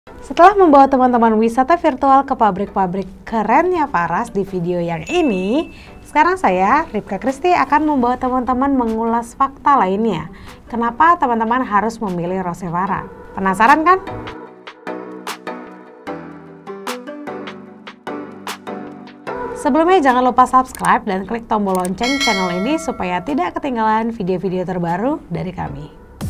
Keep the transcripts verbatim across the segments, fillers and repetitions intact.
Setelah membawa teman-teman wisata virtual ke pabrik-pabrik kerennya Faras di video yang ini, sekarang saya, Ripka Kristi, akan membawa teman-teman mengulas fakta lainnya. Kenapa teman-teman harus memilih Rosevara? Penasaran kan? Sebelumnya jangan lupa subscribe dan klik tombol lonceng channel ini supaya tidak ketinggalan video-video terbaru dari kami.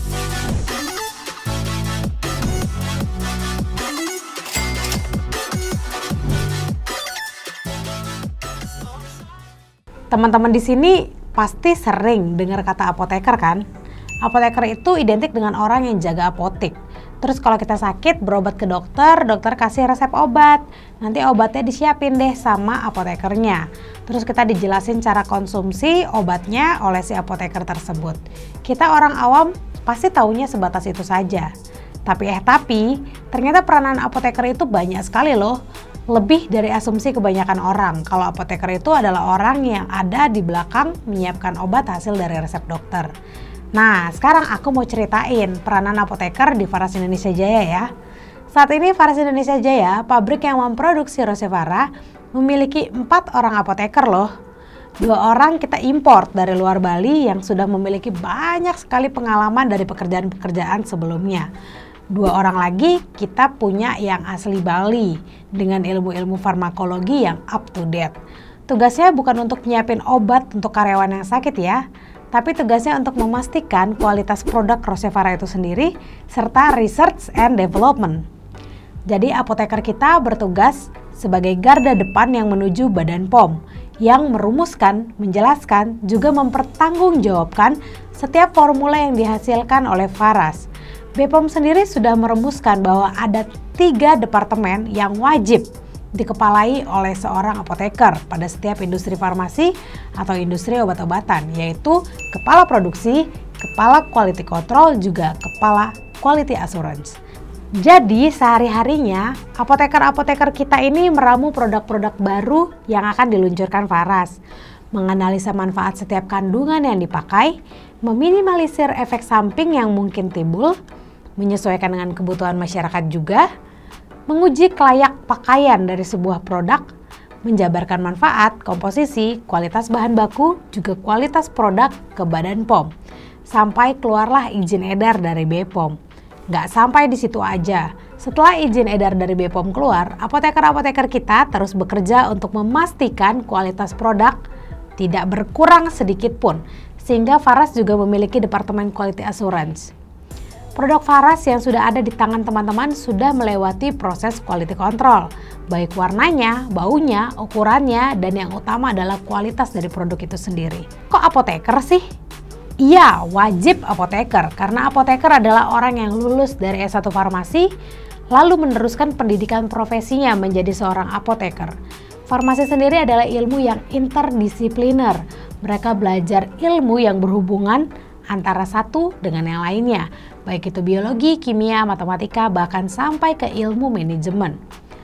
Teman-teman di sini pasti sering dengar kata apoteker kan? Apoteker itu identik dengan orang yang jaga apotek. Terus kalau kita sakit berobat ke dokter, dokter kasih resep obat. Nanti obatnya disiapin deh sama apotekernya. Terus kita dijelasin cara konsumsi obatnya oleh si apoteker tersebut. Kita orang awam pasti taunya sebatas itu saja. Tapi eh tapi, ternyata peranan apoteker itu banyak sekali loh. Lebih dari asumsi kebanyakan orang kalau apoteker itu adalah orang yang ada di belakang menyiapkan obat hasil dari resep dokter. Nah, sekarang aku mau ceritain peranan apoteker di Faras Indonesia Jaya ya. Saat ini Faras Indonesia Jaya, pabrik yang memproduksi Rosevara, memiliki empat orang apoteker loh. Dua orang kita import dari luar Bali yang sudah memiliki banyak sekali pengalaman dari pekerjaan-pekerjaan sebelumnya. Dua orang lagi kita punya yang asli Bali dengan ilmu-ilmu farmakologi yang up to date. Tugasnya bukan untuk nyiapin obat untuk karyawan yang sakit ya, tapi tugasnya untuk memastikan kualitas produk Rosevara itu sendiri serta research and development. Jadi apoteker kita bertugas sebagai garda depan yang menuju Badan P O M yang merumuskan, menjelaskan, juga mempertanggungjawabkan setiap formula yang dihasilkan oleh Faras. B P O M sendiri sudah merumuskan bahwa ada tiga departemen yang wajib dikepalai oleh seorang apoteker pada setiap industri farmasi atau industri obat-obatan, yaitu kepala produksi, kepala quality control, juga kepala quality assurance. Jadi sehari-harinya apoteker-apoteker kita ini meramu produk-produk baru yang akan diluncurkan Faras, menganalisa manfaat setiap kandungan yang dipakai, meminimalisir efek samping yang mungkin timbul, menyesuaikan dengan kebutuhan masyarakat juga, menguji kelayak pakaian dari sebuah produk, menjabarkan manfaat, komposisi, kualitas bahan baku, juga kualitas produk ke Badan P O M, sampai keluarlah izin edar dari B P O M. Nggak sampai di situ aja, setelah izin edar dari B P O M keluar, apoteker-apoteker kita terus bekerja untuk memastikan kualitas produk tidak berkurang sedikit pun, sehingga Faras juga memiliki Departemen Quality Assurance. Produk Faras yang sudah ada di tangan teman-teman sudah melewati proses quality control, baik warnanya, baunya, ukurannya, dan yang utama adalah kualitas dari produk itu sendiri. Kok apoteker sih? Iya, wajib apoteker, karena apoteker adalah orang yang lulus dari S satu farmasi, lalu meneruskan pendidikan profesinya menjadi seorang apoteker. Farmasi sendiri adalah ilmu yang interdisipliner. Mereka belajar ilmu yang berhubungan antara satu dengan yang lainnya, baik itu biologi, kimia, matematika, bahkan sampai ke ilmu manajemen.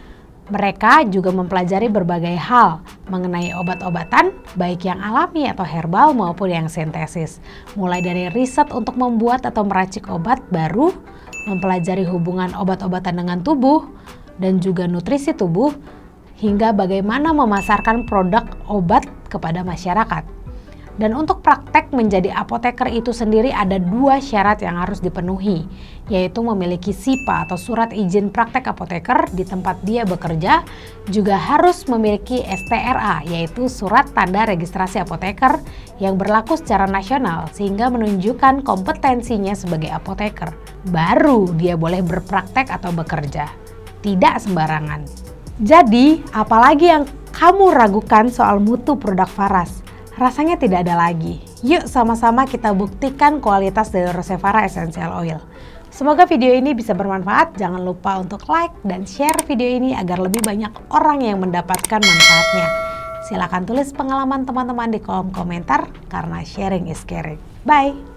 Mereka juga mempelajari berbagai hal mengenai obat-obatan, baik yang alami atau herbal maupun yang sintesis. Mulai dari riset untuk membuat atau meracik obat baru, mempelajari hubungan obat-obatan dengan tubuh, dan juga nutrisi tubuh, hingga bagaimana memasarkan produk obat kepada masyarakat. Dan untuk praktek menjadi apoteker itu sendiri ada dua syarat yang harus dipenuhi, yaitu memiliki S I P A atau Surat Izin Praktek Apoteker di tempat dia bekerja, juga harus memiliki S T R A, yaitu Surat Tanda Registrasi Apoteker yang berlaku secara nasional sehingga menunjukkan kompetensinya sebagai apoteker. Baru dia boleh berpraktek atau bekerja, tidak sembarangan. Jadi, apalagi yang kamu ragukan soal mutu produk Faras? Rasanya tidak ada lagi. Yuk sama-sama kita buktikan kualitas dari Rosevara Essential Oil. Semoga video ini bisa bermanfaat. Jangan lupa untuk like dan share video ini agar lebih banyak orang yang mendapatkan manfaatnya. Silahkan tulis pengalaman teman-teman di kolom komentar karena sharing is caring. Bye!